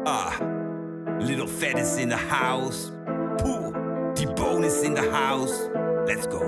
Little fat is in the house. Poeh, die bonus in the house. Let's go.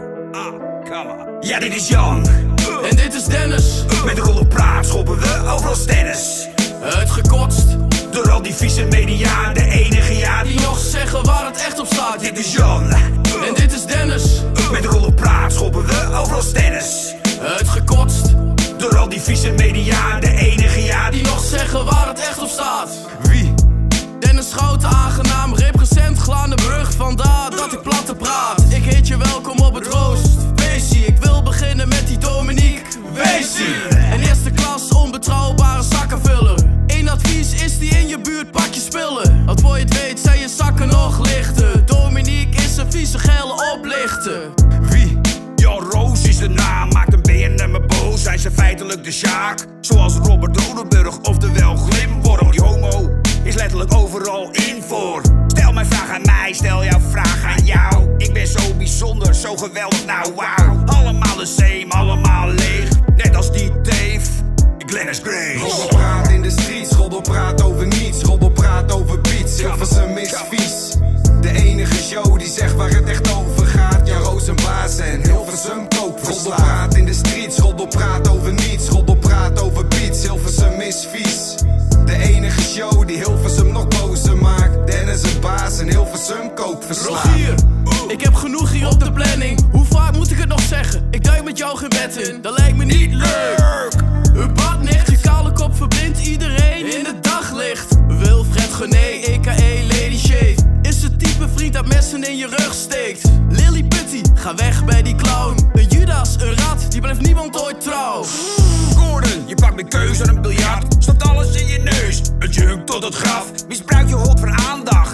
Come on. Ja, dit is Jan. En dit is Dennis. Met de rollen praat schoppen we overal stennis. Uitgekotst door al die vieze media. De enige ja die nog zeggen waar het echt op staat. Dit is Jan. En dit is Dennis. Met de rollen praat schoppen we overal stennis. Uitgekotst door al die vieze media. De enige ja die nog zeggen waar het echt op staat. Wie? Dennis Schouten, aangenaam, represent Glanenbrug. Vandaar dat ik platte praat. Ik heet je welkom op het roost. Weesie, ik wil beginnen met die Dominique. Weesie, en eerste klas onbetrouwbare zakkenvuller. Eén advies is die in je buurt, pak je spullen. Want voor je het weet zijn je zakken nog lichter. Dominique is een vieze gele oplichter. Wie? Jan Roos is de naam, maakt een BNM me boos. Zijn ze feitelijk de Sjaak? Zoals Robert Rodenburg, oftewel Glimworm. Die homo is letterlijk overal in voor. Stel mijn vraag aan mij, stel jouw vraag aan jou. Ik ben zo bijzonder, zo geweldig, nou wauw. Allemaal de same, allemaal leeg. Net als die Dave, Glennis Grace. Robbel praat in de streets, Robbel praat over niets. Robbel praat over beats, Hilversum is vies. De enige show die zegt waar het echt over gaat. Jan Roos en Baas en Hilversum kookverslaafd. Robbel praat in de streets, Robbel praat over niets. Robbel praat over beats, Hilversum is vies. De enige show die Hilversum nog bozer maakt. Dennis en Baas en Hilversum kookverslaafd. Rogier, ik heb genoeg hier op de planning. Hoe vaak moet ik het nog zeggen? Ik duik met jou geen bed in, dat lijkt me niet leuk. Een badnicht, je kale kop verblindt iedereen in het daglicht. Wilfred Gené, a.k.a. Lady Shave, is het type vriend dat messen in je rug steekt. Lily Putty, ga weg bij die clown. Een Judas, een rat, die blijft niemand ooit trouw. Gordon, je pakt mijn keus aan een biljart. Stopt alles in je neus, een junk tot het graf. Misbruik je hond voor aandacht.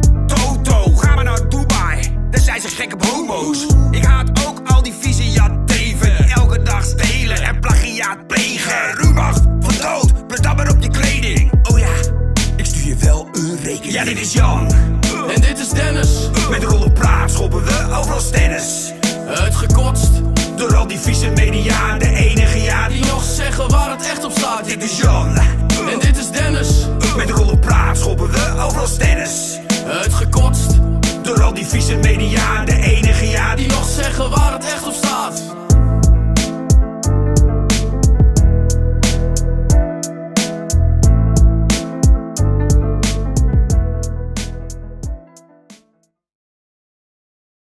Toto, ga maar naar Dubai, daar zijn ze gek op homo's. Ik haat ook al die vieze jatteven die elke dag stelen en plagiaat plegen. Rumach, van dood, blijf dan maar op je kleding. Oh ja, ik stuur je wel een rekening. Ja, dit is Jan. En dit is Dennis. Met de rollen praat schoppen we overal stennis. Uitgekotst door al die vieze media. De enige ja die nog zeggen waar het echt op staat. Dit is Jan. En dit is Dennis. Met de rollen praat schoppen we overal stennis. Uitgekotst door al die vieze media. De enige ja die nog zeggen waar het echt op staat.